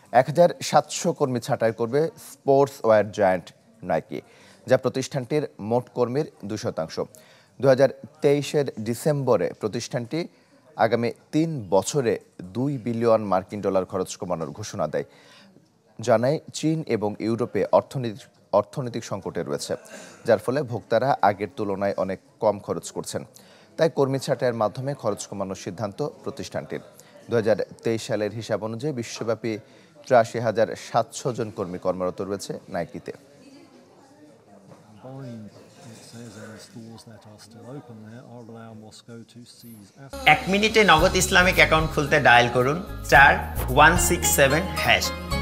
1700 কর্মী ছাঁটাই করবে স্পোর্টস ওয়্যার জায়ান্ট নাইকি, যা প্রতিষ্ঠানটির মোট কর্মীর 2%। 2023-এর ডিসেম্বরে প্রতিষ্ঠানটি আগামী 3 বছরে $2 বিলিয়ন মার্কিন খরচ কমানোর ঘোষণা দেয়। জানায় চীন এবং ইউরোপে অর্থনৈতিক সংকটে রয়েছে, যার ফলে ভোক্তারা আগের তুলনায় অনেক কম খরচ করছেন। তাই কর্মী ছাঁটাইয়ের মাধ্যমে খরচ কমানোর সিদ্ধান্ত প্রতিষ্ঠানটির। 2023 সালের হিসাব অনুযায়ী বিশ্বব্যাপী 83,700 জন কর্মী কর্মরত রয়েছে নাইকিতে। এক মিনিটে নগদ ইসলামিক অ্যাকাউন্ট খুলতে ডায়াল করুন *167#।